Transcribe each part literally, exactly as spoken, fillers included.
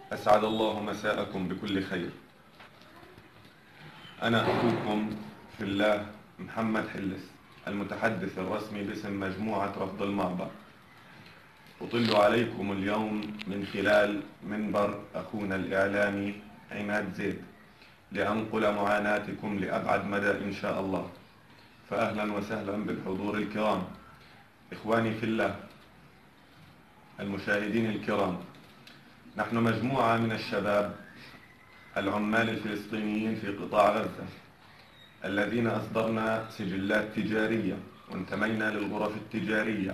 أسعد الله مساءكم بكل خير. أنا أخوكم في الله محمد حلس، المتحدث الرسمي باسم مجموعة رفض المعبر. أطل عليكم اليوم من خلال منبر أخونا الإعلامي عماد زيد لأنقل معاناتكم لأبعد مدى إن شاء الله. فأهلا وسهلا بالحضور الكرام، إخواني في الله، المشاهدين الكرام. نحن مجموعة من الشباب العمال الفلسطينيين في قطاع غزة الذين أصدرنا سجلات تجارية وانتمينا للغرف التجارية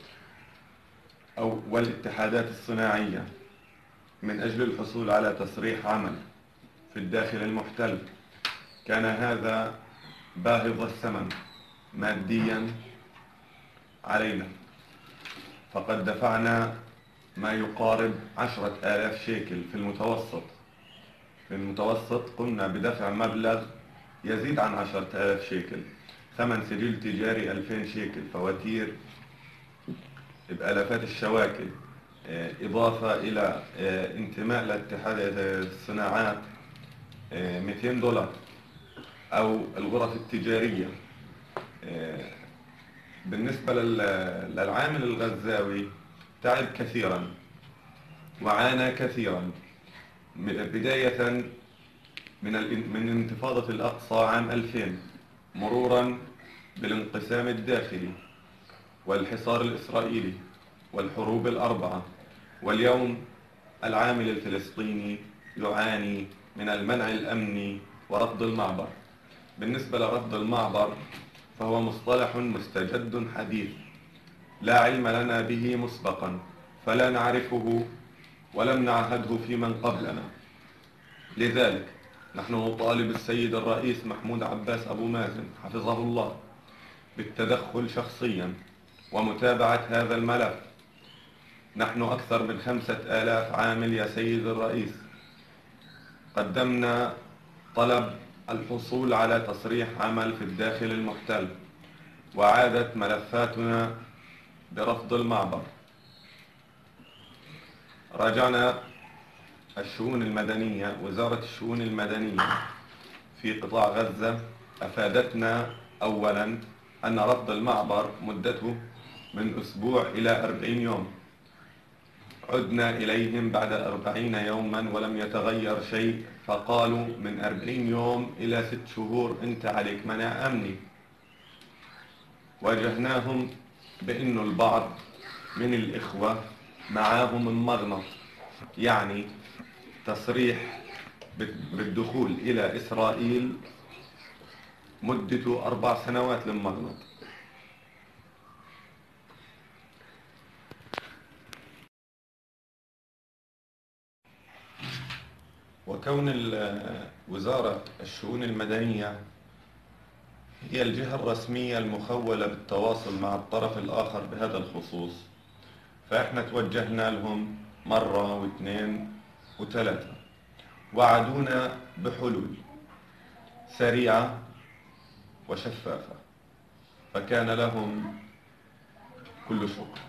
أو والاتحادات الصناعية من أجل الحصول على تصريح عمل في الداخل المحتل. كان هذا باهظ الثمن ماديا علينا، فقد دفعنا ما يقارب عشرة آلاف شيكل في المتوسط. في المتوسط قمنا بدفع مبلغ يزيد عن عشرة آلاف شيكل. ثمن سجل تجاري ألفين شيكل، فواتير بآلافات الشواكل، إضافة إلى انتماء لاتحاد الصناعات مئتين دولار، أو الغرف التجارية. بالنسبة للعامل الغزاوي تعب كثيرا وعانى كثيرا، بداية من من انتفاضة الأقصى عام ألفين، مرورا بالانقسام الداخلي والحصار الإسرائيلي والحروب الأربعة، واليوم العامل الفلسطيني يعاني من المنع الأمني ورفض المعبر. بالنسبة لرفض المعبر فهو مصطلح مستجد حديث لا علم لنا به مسبقا، فلا نعرفه ولم نعهده في من قبلنا. لذلك نحن نطالب السيد الرئيس محمود عباس أبو مازن حفظه الله بالتدخل شخصيا ومتابعة هذا الملف. نحن أكثر من خمسة آلاف عامل يا سيد الرئيس قدمنا طلب الحصول على تصريح عمل في الداخل المحتل، وعادت ملفاتنا برفض المعبر. راجعنا الشؤون المدنية، وزارة الشؤون المدنية في قطاع غزة أفادتنا أولا أن رفض المعبر مدته من أسبوع إلى أربعين يوم. عدنا إليهم بعد أربعين يوما ولم يتغير شيء، فقالوا من أربعين يوم إلى ست شهور أنت عليك منع أمني. واجهناهم بأن البعض من الإخوة معاهم المغنط، يعني تصريح بالدخول إلى إسرائيل مدته أربع سنوات للمغنط. وكون وزارة الشؤون المدنية هي الجهة الرسمية المخولة بالتواصل مع الطرف الآخر بهذا الخصوص، فإحنا توجهنا لهم مرة واثنين وثلاثة، وعدونا بحلول سريعة وشفافة، فكان لهم كل شكر.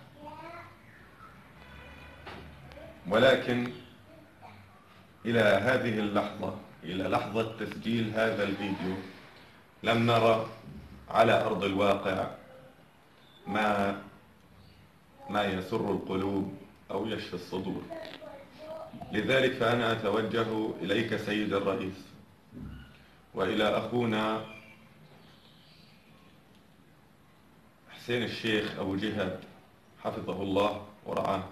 ولكن إلى هذه اللحظة، إلى لحظة تسجيل هذا الفيديو، لم نرى على أرض الواقع ما ما يسر القلوب أو يشفي الصدور. لذلك فأنا أتوجه إليك سيد الرئيس وإلى أخونا حسين الشيخ أبو جهاد حفظه الله ورعاه،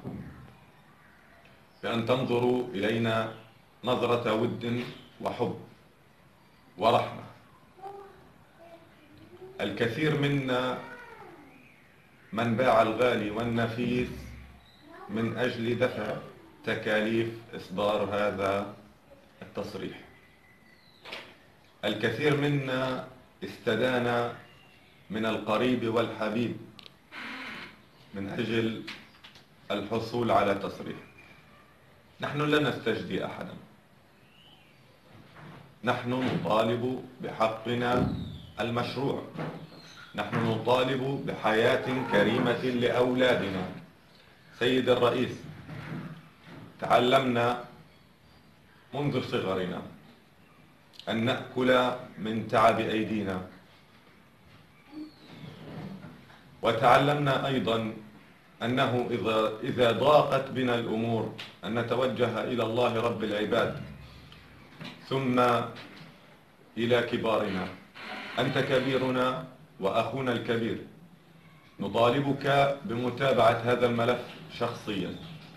بأن تنظروا إلينا نظرة ود وحب ورحمة. الكثير منا من باع الغالي والنفيس من أجل دفع تكاليف إصدار هذا التصريح. الكثير منا استدان من القريب والحبيب من أجل الحصول على تصريح. نحن لا نستجدي أحدا، نحن نطالب بحقنا المشروع، نحن نطالب بحياة كريمة لأولادنا. سيد الرئيس، تعلمنا منذ صغرنا أن نأكل من تعب أيدينا، وتعلمنا أيضا أنه إذا, إذا ضاقت بنا الأمور أن نتوجه إلى الله رب العباد ثم إلى كبارنا. أنت كبيرنا وأخونا الكبير، نطالبك بمتابعة هذا الملف شخصيا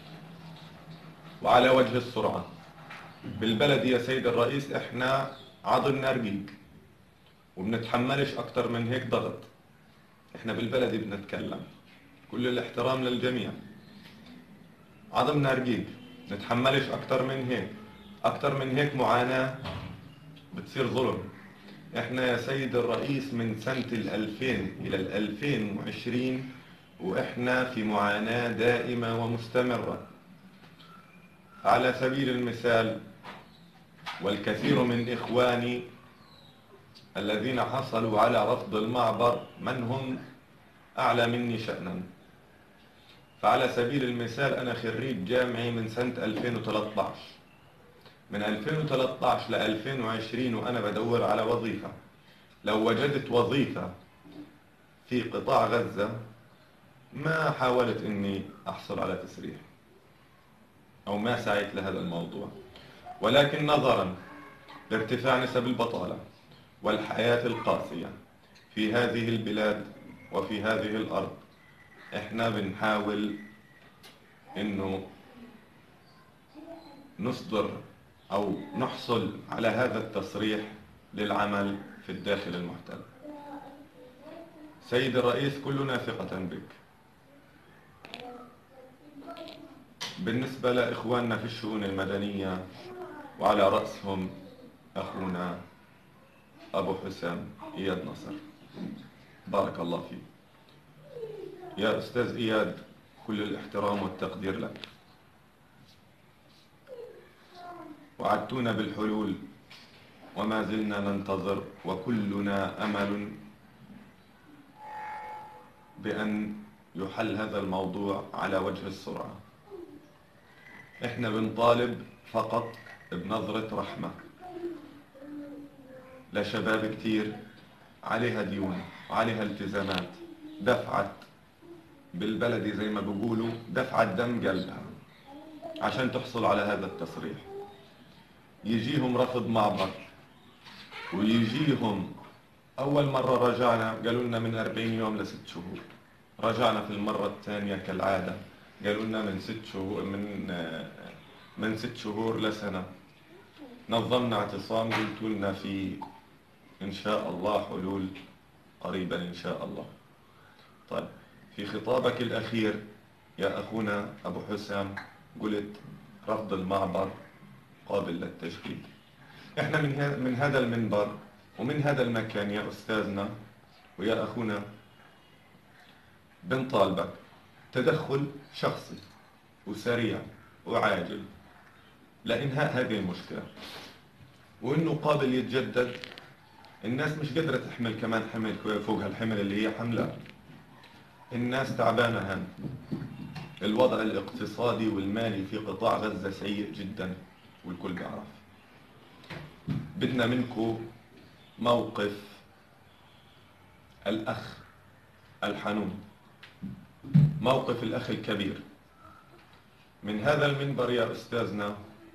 وعلى وجه السرعة. بالبلد يا سيد الرئيس احنا عضلنا رقيق وبنتحملش أكتر من هيك ضغط. احنا بالبلد بنتكلم، كل الاحترام للجميع، عظمنا رقيق، نتحملش أكتر من هيك. أكتر من هيك معاناة بتصير ظلم. احنا يا سيد الرئيس من سنة الألفين إلى الألفين وعشرين وإحنا في معاناة دائمة ومستمرة. على سبيل المثال، والكثير من إخواني الذين حصلوا على رفض المعبر من هم أعلى مني شأنا. فعلى سبيل المثال أنا خريج جامعي من سنة ألفين وثلاثة عشر، من ألفين وثلاثة عشر ل ألفين وعشرين وأنا بدور على وظيفة. لو وجدت وظيفة في قطاع غزة ما حاولت إني أحصل على تسريح أو ما سعيت لهذا الموضوع، ولكن نظرا لارتفاع نسب البطالة والحياة القاسية في هذه البلاد وفي هذه الأرض، إحنا بنحاول إنه نصدر أو نحصل على هذا التصريح للعمل في الداخل المحتل. سيد الرئيس، كلنا ثقة بك. بالنسبة لإخواننا في الشؤون المدنية وعلى رأسهم أخونا أبو حسام إياد نصر، بارك الله فيك. يا أستاذ إياد، كل الاحترام والتقدير لك. وعدتونا بالحلول وما زلنا ننتظر، وكلنا أمل بأن يحل هذا الموضوع على وجه السرعة. إحنا بنطالب فقط بنظرة رحمة لشباب كتير عليها ديون وعليها التزامات، دفعت بالبلدي زي ما بيقولوا دفعت دم قلبها عشان تحصل على هذا التصريح. يجيهم رفض معبر، ويجيهم أول مرة رجعنا قالوا لنا من أربعين يوم لست شهور، رجعنا في المرة الثانية كالعادة قالوا لنا من ست شهور من من ست شهور لسنة. نظمنا اعتصام، قلت لنا في إن شاء الله حلول قريبا إن شاء الله. طيب، في خطابك الأخير يا أخونا أبو حسام قلت رفض المعبر قابل للتجديد. إحنا من من هذا المنبر ومن هذا المكان يا أستاذنا ويا أخونا بنطالبك تدخل شخصي وسريع وعاجل لإنهاء هذه المشكلة، وإنه قابل يتجدد. الناس مش قادرة تحمل كمان حمل فوق هالحمل اللي هي حملة. الناس تعبانة هن. الوضع الاقتصادي والمالي في قطاع غزة سيء جدا والكل بيعرف. بدنا منكم موقف الأخ الحنون، موقف الأخ الكبير. من هذا المنبر يا أستاذنا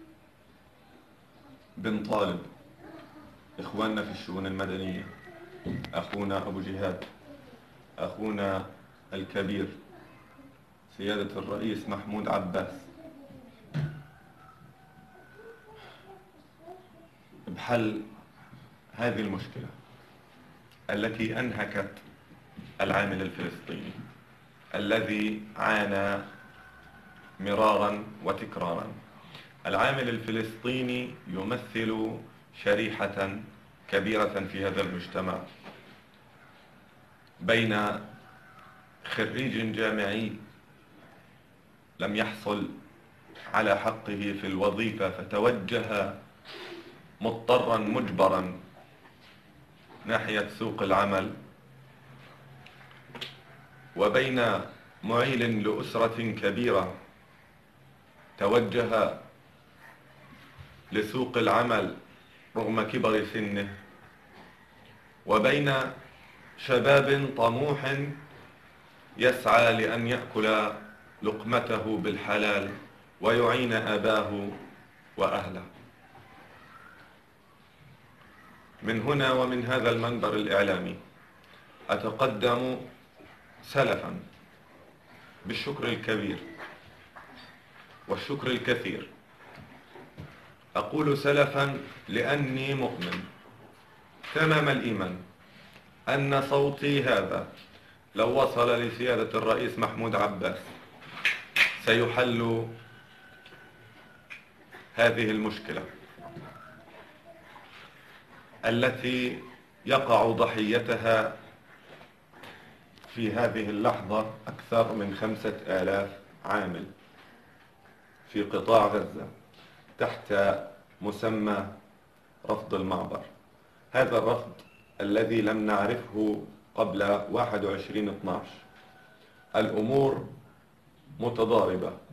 بنطالب إخواننا في الشؤون المدنية، أخونا أبو جهاد، أخونا الكبير سيادة الرئيس محمود عباس، بحل هذه المشكلة التي أنهكت العامل الفلسطيني الذي عانى مرارا وتكرارا. العامل الفلسطيني يمثل شريحة كبيرة في هذا المجتمع، بين خريج جامعي لم يحصل على حقه في الوظيفة فتوجه مضطرا مجبرا ناحية سوق العمل، وبين معيل لأسرة كبيرة توجه لسوق العمل رغم كبر سنه، وبين شباب طموح يسعى لأن يأكل لقمته بالحلال ويعين أباه وأهله. من هنا ومن هذا المنبر الإعلامي أتقدم سلفا بالشكر الكبير والشكر الكثير. أقول سلفا لأني مؤمن تمام الإيمان أن صوتي هذا لو وصل لسيادة الرئيس محمود عباس سيحل هذه المشكلة التي يقع ضحيتها في هذه اللحظة أكثر من خمسة آلاف عامل في قطاع غزة تحت مسمى رفض المعبر. هذا الرفض الذي لم نعرفه قبل واحد وعشرين اثناشر. الأمور متضاربة